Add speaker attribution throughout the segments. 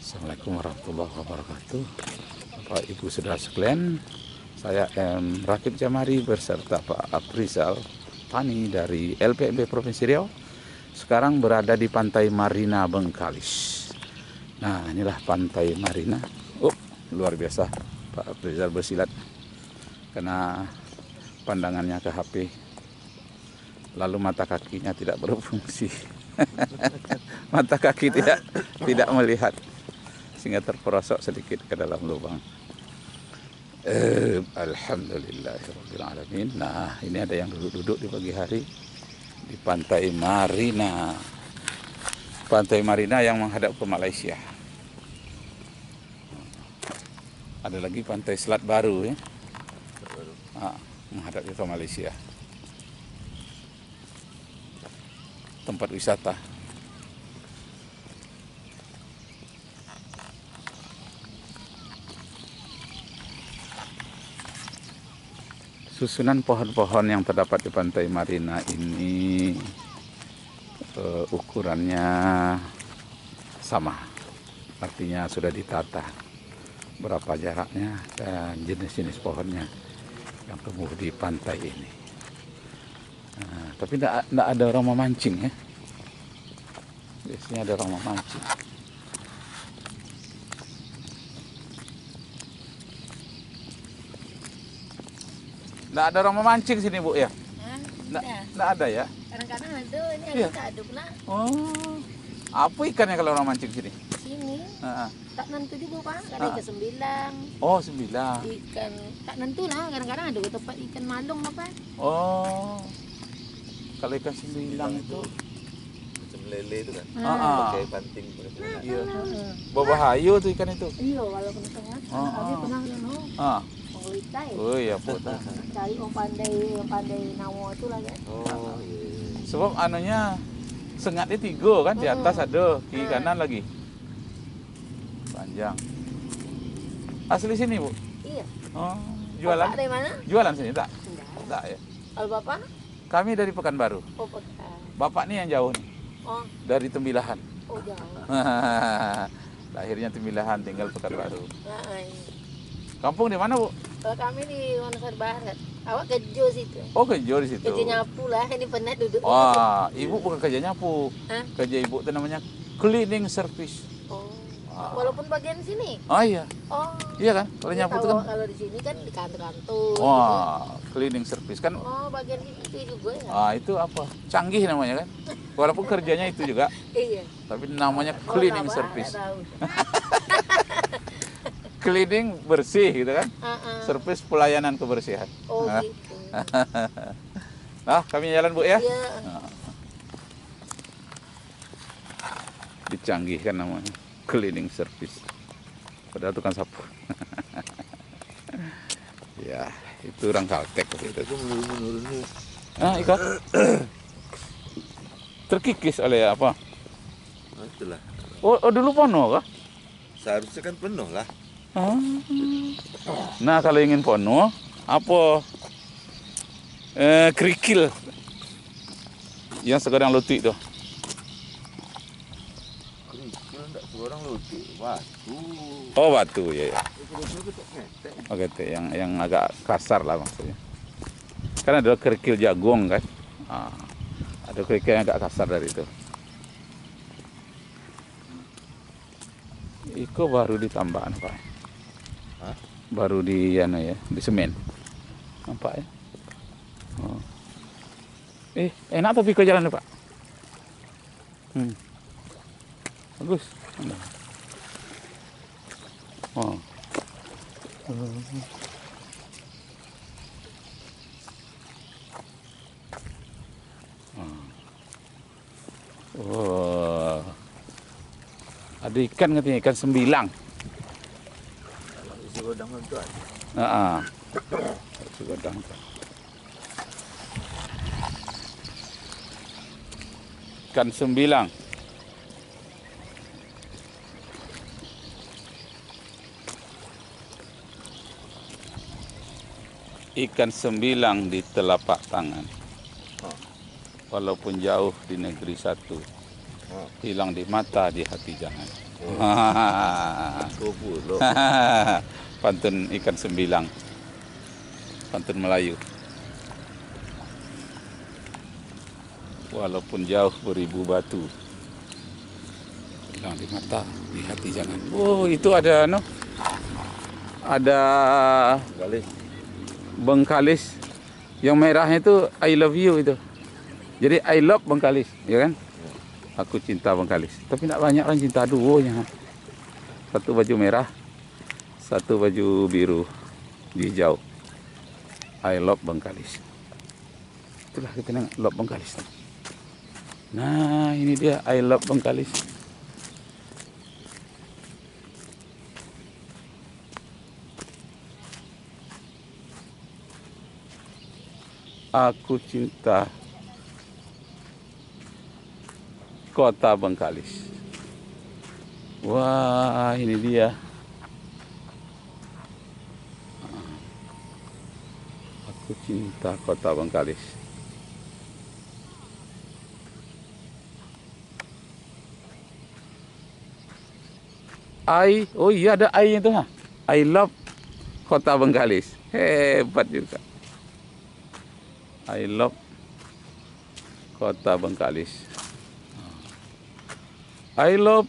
Speaker 1: Assalamualaikum warahmatullahi wabarakatuh. Bapak Ibu saudara sekalian, saya M. Rakib Jamari beserta Pak Aprizal Pani dari LPMB Provinsi Riau sekarang berada di Pantai Marina Bengkalis. Nah, inilah Pantai Marina. Oh, luar biasa Pak Aprizal bersilat karena pandangannya ke HP, lalu mata kakinya tidak berfungsi. Mata kaki tidak melihat, sehingga terperosok sedikit ke dalam lubang. Alhamdulillahirrahmanirrahim. Nah, ini ada yang duduk-duduk di pagi hari di Pantai Marina. Pantai Marina yang menghadap ke Malaysia. Ada lagi Pantai Selat Baru ya. Menghadap ke Malaysia. Tempat wisata. Susunan pohon-pohon yang terdapat di Pantai Marina ini ukurannya sama, artinya sudah ditata berapa jaraknya dan jenis-jenis pohonnya yang tumbuh di pantai ini. Nah, tapi tidak ada orang memancing ya. Biasanya ada orang memancing. Tidak ada orang memancing sini Bu ya? Tidak ada ya?
Speaker 2: Kadang-kadang ada, ini
Speaker 1: Iya.
Speaker 2: ada pula.
Speaker 1: Oh, apa ikannya kalau orang mancing sini?
Speaker 2: Sini, tak nentu juga Pak, kadang ikan sembilang,
Speaker 1: Oh, 9.
Speaker 2: ikan tak nentu lah, kadang-kadang ada tempat ikan malung apa.
Speaker 1: Oh, kalau ikan sembilang itu
Speaker 3: Macam lele itu kan,
Speaker 1: Ah.
Speaker 3: pakai banting.
Speaker 1: iya, berbahaya tuh ikan itu.
Speaker 2: Iya, kalau kena tengah, kami pernah mengulitai,
Speaker 1: Oh iya, Bu.
Speaker 2: cari orang pandai nawa itu lah kan.
Speaker 3: Oh iya.
Speaker 1: Sebab anunya sengatnya 3 kan, di atas ada, kiri kanan lagi. Panjang. Asli sini Bu?
Speaker 2: Iya.
Speaker 1: Oh, jualan?
Speaker 2: Bapak dari mana?
Speaker 1: Jualan sini tak?
Speaker 2: Enggak.
Speaker 1: Tak ya.
Speaker 2: Kalau Bapak?
Speaker 1: Kami dari Pekanbaru.
Speaker 2: Oh, Pekan.
Speaker 1: Bapak nih yang jauh nih,
Speaker 2: Oh,
Speaker 1: dari Tembilahan.
Speaker 2: oh jauh.
Speaker 1: Lahirnya Tembilahan, tinggal Pekanbaru.
Speaker 2: Nah, ini.
Speaker 1: Kampung di mana Bu?
Speaker 2: Kalau kami di Wonosobo Barat, awak kerja situ.
Speaker 1: Oh, kerja di situ.
Speaker 2: Kerja nyapu lah, ini pernah duduk.
Speaker 1: Wah, ibu bukan kerja nyapu.
Speaker 2: Hah?
Speaker 1: Kerja ibu itu namanya cleaning service.
Speaker 2: Oh, walaupun bagian sini.
Speaker 1: Oh iya,
Speaker 2: Oh,
Speaker 1: iya kan? Kalau
Speaker 2: iya,
Speaker 1: nyapu itu
Speaker 2: tahu
Speaker 1: kan.
Speaker 2: kalau di sini kan di kantor-kantor.
Speaker 1: Wah, cleaning service kan.
Speaker 2: Oh, bagian itu juga ya.
Speaker 1: Ah, itu apa? Canggih namanya kan. Walaupun kerjanya itu juga,
Speaker 2: Iya.
Speaker 1: tapi namanya
Speaker 2: Oh,
Speaker 1: cleaning
Speaker 2: apa?
Speaker 1: service.
Speaker 2: Nggak tahu.
Speaker 1: Cleaning bersih gitu kan.
Speaker 2: Service.
Speaker 1: Service pelayanan kebersihan.
Speaker 2: Oh,
Speaker 1: Nah.
Speaker 2: gitu.
Speaker 1: Nah, kami jalan Bu ya.
Speaker 2: Iya.
Speaker 1: Dicanggihkan namanya cleaning service. Padahal tukang sapu. Ya, itu orang Kaltek gitu.
Speaker 3: Itu menurun nih.
Speaker 1: Ikan terkikis oleh apa?
Speaker 3: Nah, itulah.
Speaker 1: Oh, dulu pono kah?
Speaker 3: Seharusnya kan penuh lah.
Speaker 1: Nah, kalau ingin pono, apa? Kerikil. Yang sekarang lutik tuh.
Speaker 3: Kerikil enggak seorang lutik, batu.
Speaker 1: Oh, batu ya.
Speaker 3: Itu tak ngetek.
Speaker 1: Oke, yang agak kasar lah maksudnya. Kan ada kerikil jagung kan? Ada kerikil yang agak kasar dari itu. Iko baru ditambah apa?
Speaker 3: Hah?
Speaker 1: Baru di di semen. Nampak ya? Oh. Enak tapi ke jalan Pak. Bagus. Oh. Oh. Ada ikan katanya, ikan sembilang.
Speaker 3: Isi godang itu ada.
Speaker 1: Godang. Ikan sembilang. Ikan sembilang di telapak tangan. Walaupun jauh di negeri satu, hilang di mata, di hati jangan.
Speaker 3: 20.
Speaker 1: Pantun ikan sembilang. Pantun Melayu. Walaupun jauh beribu batu, hilang di mata, di hati jangan. Oh, itu ada ada
Speaker 3: Kali.
Speaker 1: Bengkalis. Yang merahnya itu I love you itu. Jadi I love Bengkalis, ya kan? Aku cinta Bengkalis. Tapi tidak banyak orang cinta duonya. Satu baju merah, satu baju biru hijau. I love Bengkalis. Itulah kita nengok love Bengkalis. Nah, ini dia I love Bengkalis. Aku cinta kota Bengkalis. Wah, ini dia. Aku cinta kota Bengkalis. Oh iya ada I itu ha. I love kota Bengkalis. Hebat juga. I love kota Bengkalis. I love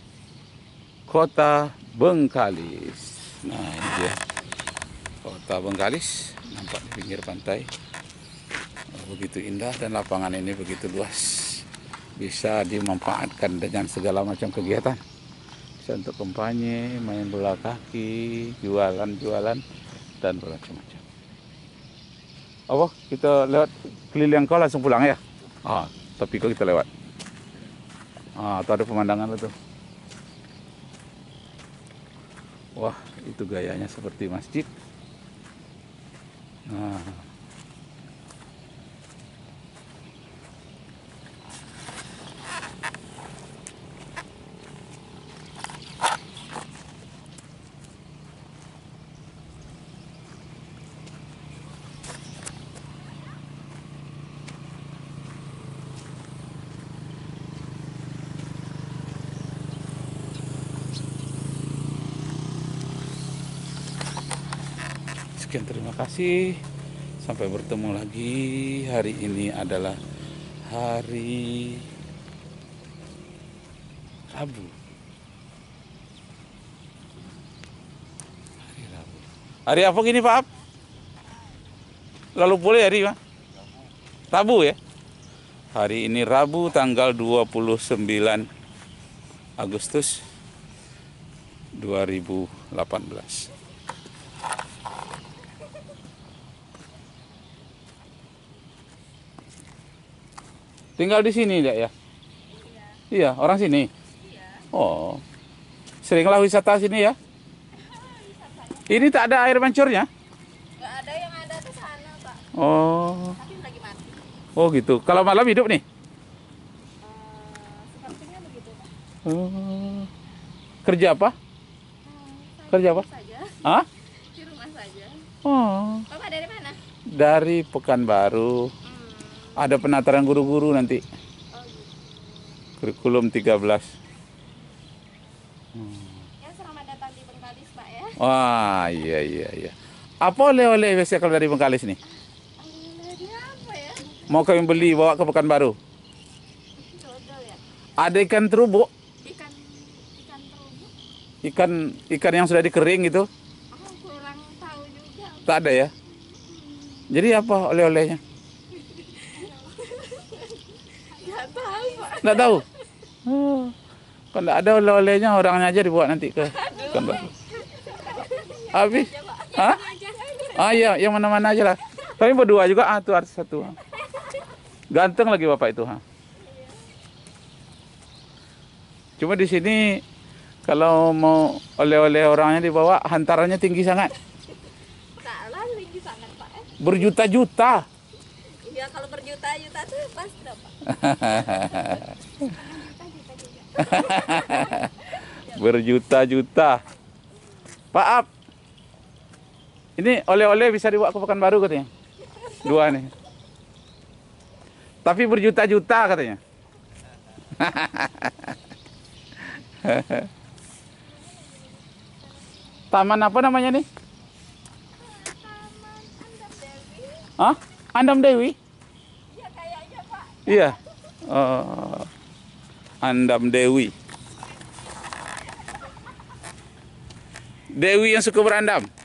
Speaker 1: kota Bengkalis. Nah, ini dia kota Bengkalis, nampak di pinggir pantai. Begitu indah dan lapangan ini begitu luas. Bisa dimanfaatkan dengan segala macam kegiatan. Bisa untuk kampanye, main bola kaki, jualan-jualan, dan bermacam-macam. Oh, kita lewat keliling kau langsung pulang ya? Tapi kok kita lewat. Tuh ada pemandangan tuh. Wah, itu gayanya seperti masjid. Sekian, terima kasih. Sampai bertemu lagi. Hari ini adalah hari Rabu. Hari apa gini Pak? Lalu boleh hari Pak? Rabu ya? Hari ini Rabu tanggal 29 Agustus 2018. Tinggal di sini enggak ya? Iya, orang sini. Oh. Seringlah wisata sini ya? Ini tak ada air mancurnya?
Speaker 2: Nggak ada, yang ada ke sana, Pak.
Speaker 1: Oh.
Speaker 2: Tapi lagi mati.
Speaker 1: Oh gitu. Kalau malam hidup nih?
Speaker 2: Sepertinya begitu, Pak.
Speaker 1: Oh. Kerja apa?
Speaker 2: Saya
Speaker 1: Kerja apa?
Speaker 2: saja.
Speaker 1: Hah?
Speaker 2: Di rumah saja.
Speaker 1: Oh.
Speaker 2: Bapak dari mana?
Speaker 1: Dari Pekanbaru. Ada penataran guru-guru nanti.
Speaker 2: Oh gitu.
Speaker 1: Kurikulum 13.
Speaker 2: Ya, selamat datang di Bengkalis, Pak ya.
Speaker 1: Wah, iya. Apa oleh-oleh biasa kalau dari Bengkalis nih?
Speaker 2: Dia apa ya?
Speaker 1: Mau kami beli bawa ke Pekanbaru.
Speaker 2: Dodol ya?
Speaker 1: Ada ikan terubuk,
Speaker 2: Ikan terubuk.
Speaker 1: ikan yang sudah dikering gitu.
Speaker 2: Kurang tahu juga.
Speaker 1: Tak ada ya. Jadi apa oleh-olehnya?
Speaker 2: Nggak tahu, Pak.
Speaker 1: Nggak tahu. Oh. Kalau nggak ada oleh-olehnya, orangnya aja dibawa nanti ke Pekanbaru. Habis? Hah? Iya, yang mana-mana aja lah. Kami berdua juga, tuh artis satu. Ganteng lagi bapak itu. Cuma di sini kalau mau oleh-oleh orangnya dibawa, hantarannya tinggi sangat.
Speaker 2: Salah, tinggi sangat, Pak.
Speaker 1: Berjuta-juta.
Speaker 2: Ya, kalau berjuta-juta tuh pas berapa?
Speaker 1: Berjuta-juta. Pak Ap, ini oleh-oleh bisa dibawa ke Pekanbaru katanya. 2 nih. Tapi berjuta-juta katanya. Taman apa namanya nih? Hah? Andam Dewi?
Speaker 4: Iya kayaknya Pak.
Speaker 1: Iya. Oh, Andam Dewi. Dewi yang suka berandam.